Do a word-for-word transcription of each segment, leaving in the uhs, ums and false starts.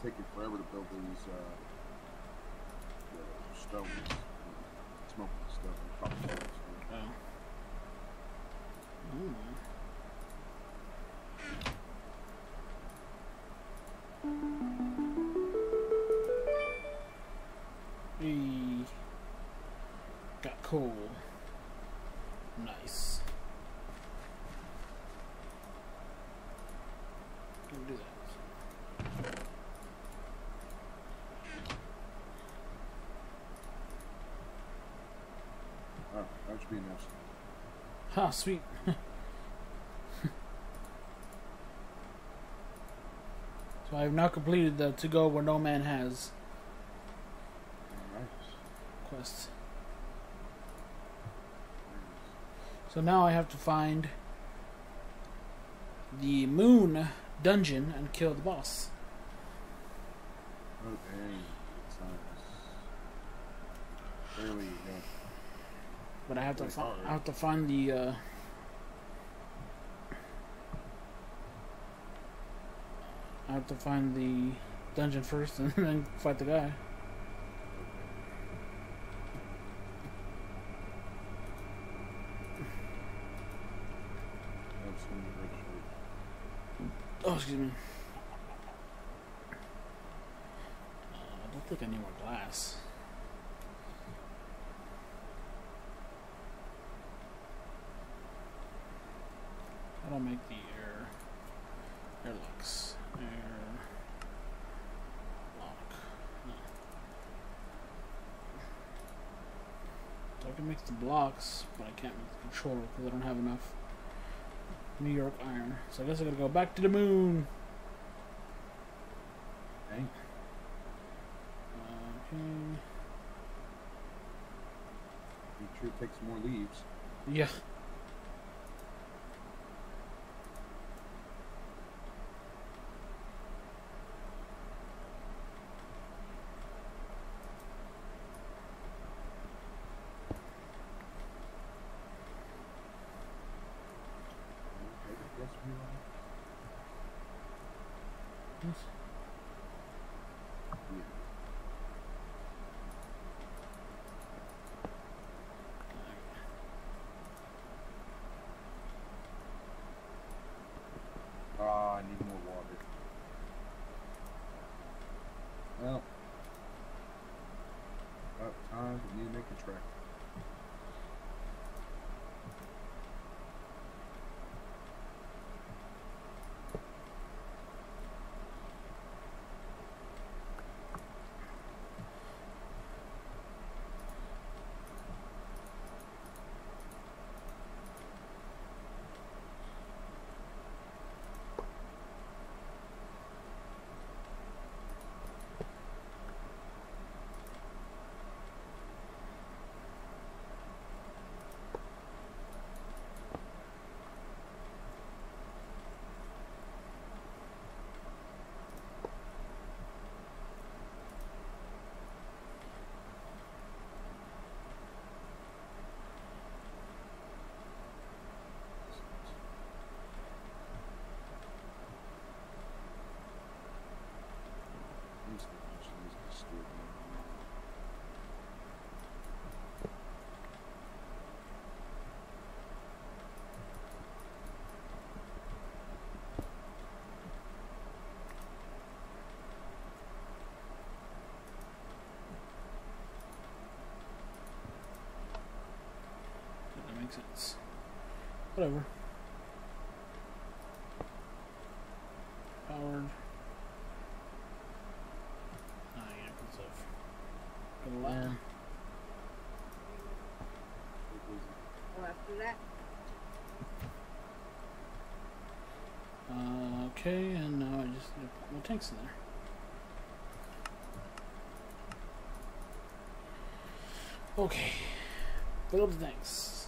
taking forever to build these uh, the stones, smoking stuff, and cobblestone. Oh. Ooh. We got coal. Nice. Can do that. Oh, that should be enough. Ha, sweet. So I have now completed the to go where no man has Nice. quest. So now I have to find the moon dungeon and kill the boss. Oh dang, it sounds fairly uh, But I have to Really fi- hard. I have to find the uh, I have to find the dungeon first and then fight the guy. absolutely rich. Oh, excuse me. Uh, I don't think I need more glass. How do I make the air airlocks? Air lock. No. So I can make the blocks, but I can't make the controller because I don't have enough New York iron. So I guess I gotta go back to the moon. Dang. Okay. Make sure it takes more leaves. Yeah. Okay, yes, we are. Yes. Yeah. Ah, I need more water. Well, about time for me to make a tractor. I'm just gonna actually use this steward now. That makes sense. Whatever. Powered. Ah, yeah, because of the ladder. Oh, after that, Uh, okay, and now I just need to put my tanks in there. Okay, fill up the tanks.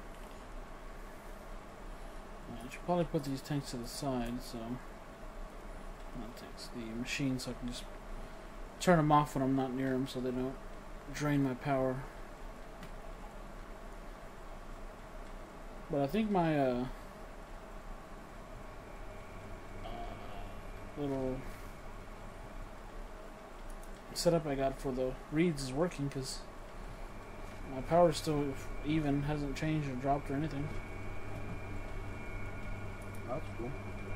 I should probably put these tanks to the side, so not tanks, the machines, so I can just turn them off when I'm not near them so they don't drain my power. But I think my uh, uh, little setup I got for the reeds is working because my power is still even, hasn't changed or dropped or anything. That's cool.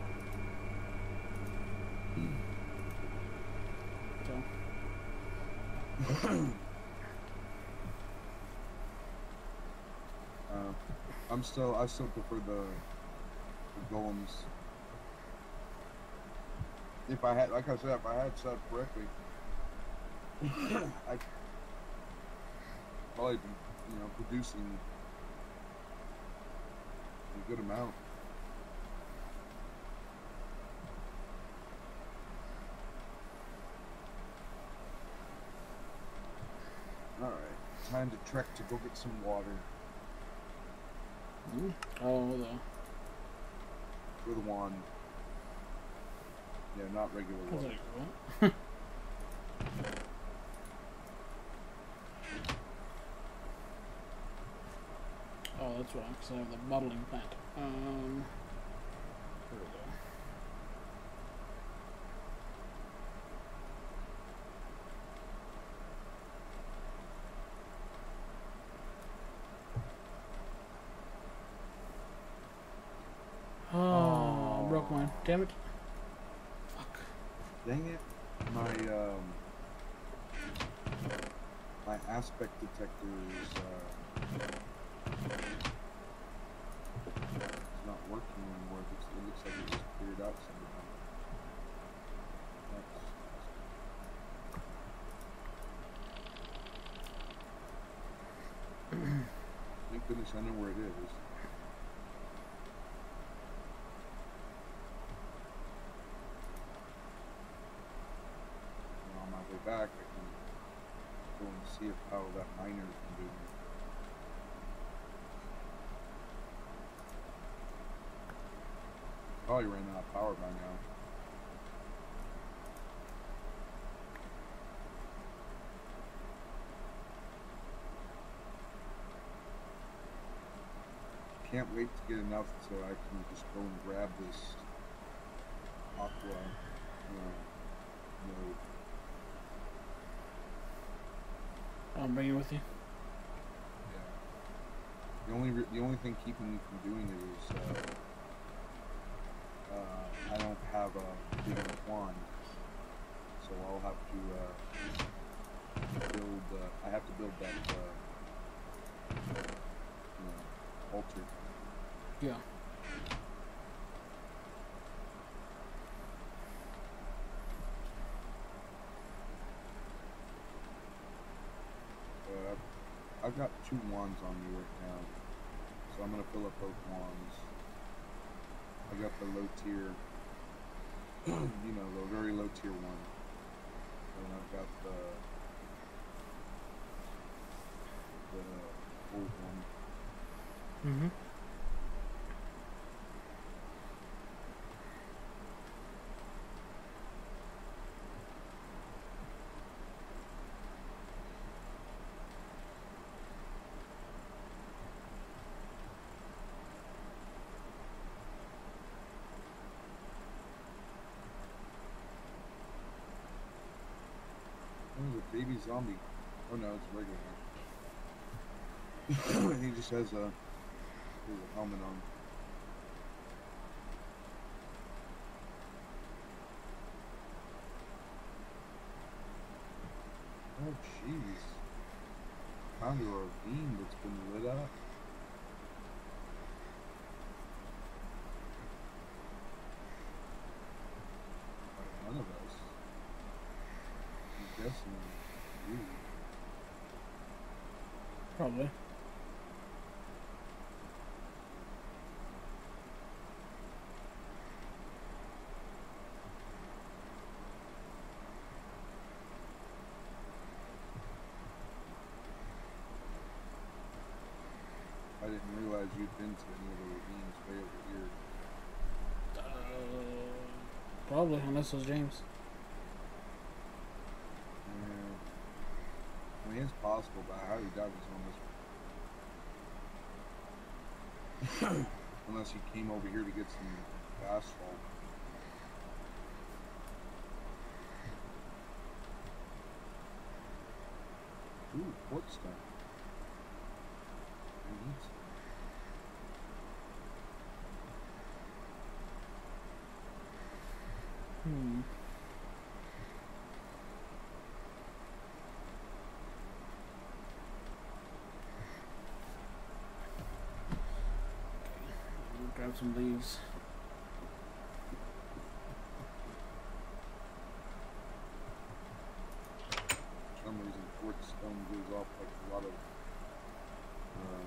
So. uh, I'm still, I still prefer the, the golems. If I had, like I said, if I had set up correctly, I probably be, you know, producing a good amount. All right, time to trek to go get some water. Mm. Oh, the With a wand. Yeah, not regular I was water. like, what? Oh, that's why, because I have the bottling plant. Um, here we go. Oh, Oh. I broke mine. Damn it. Fuck. Dang it. My, um, my aspect detector is, uh, it's not working anymore. It looks, it looks like it just cleared out somehow. That's, thank goodness I know where it is. And on my way back, I can go and see if how that miner's been doing. Probably ran out of power by now. Can't wait to get enough so I can just go and grab this aqua uh, node. I'll bring it with you. Yeah. The only re the only thing keeping me from doing it is uh, uh, I don't have a big enough wand, so I'll have to uh, build. Uh, I have to build that uh, you know, altar. Yeah. Uh, I've got two wands on me right now, so I'm gonna fill up both wands. I got the low tier, you know, the very low tier one, and I've got the the full one. Mm-hmm. There's a baby zombie. Oh no, it's a regular one. He just has a, he has a helmet on. Oh jeez. Found a ravine that's been lit up. By none of us. I'm guessing you. Probably. I didn't realize you'd been to any of the ravines way over here. Uh, Probably, unless it was James. Yeah. I mean, it's possible, but I highly doubt he's on this. Unless he came over here to get some asphalt. Ooh, quartz stone. Neat. Hmm. Grab some leaves. For some reason, quartz stone gives off like a lot of. Uh,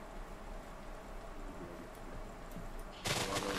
a lot of. Uh,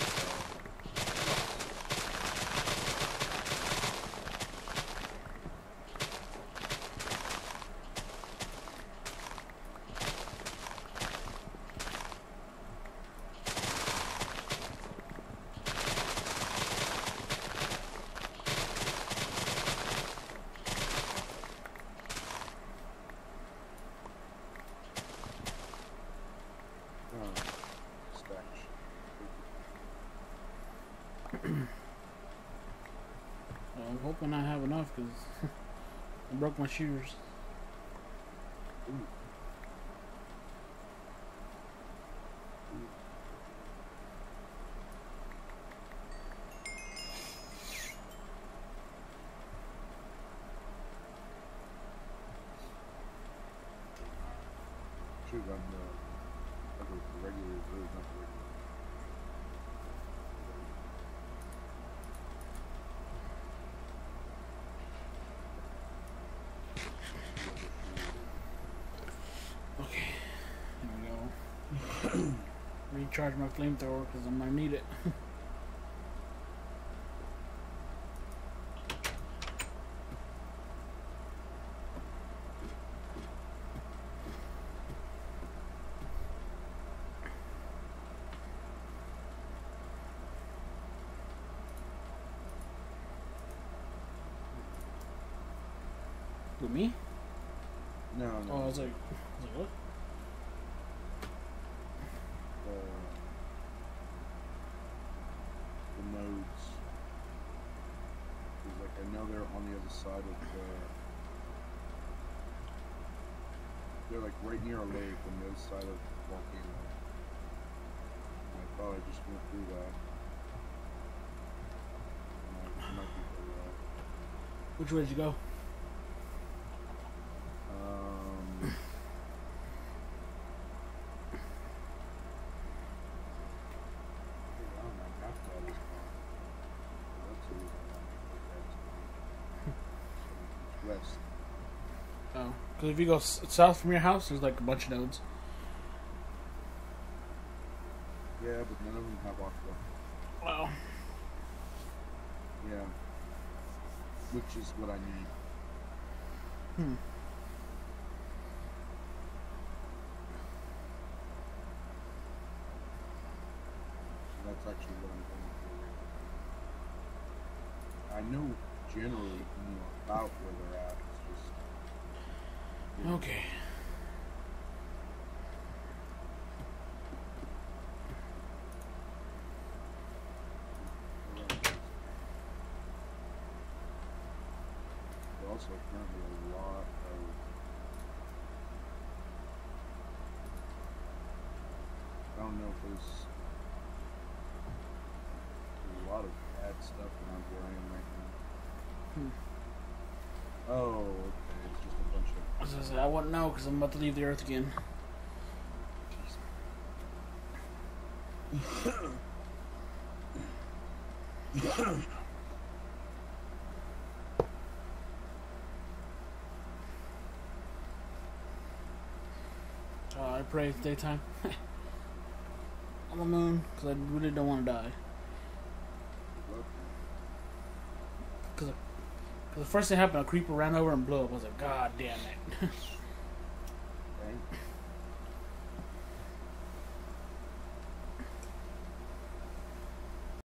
I'm hoping I have enough because I broke my shears. Ooh. Should have gotten the, like the regular, or not the regular. Okay, here we go. Recharge my flamethrower because I'm gonna need it. With me? No, no. Oh, I was like, I was like, what? The, the nodes. Because, like, I know they're on the other side of the. They're, like, right near a lake on the other side of the volcano. And I thought I just went through that. And I might be through that. Which way did you go? Um. West. Oh, because if you go s south from your house, there's like a bunch of nodes. Yeah, but none of them have aqua. Wow. Yeah. Which is what I need. Hmm. So that's actually what I'm going for. I know generally, you know, about where they're at. It's just. You know, Okay. There's also apparently a lot of. I don't know if there's. There's a lot of bad stuff around where I am right now. Hmm. Oh, okay. It's just a bunch of. I was gonna say, I wouldn't know because I'm about to leave the earth again. Uh, I pray it's daytime. On the moon because I really don't want to die. Because the first thing happened, a creeper ran over and blew up. I was like, God damn it. Right?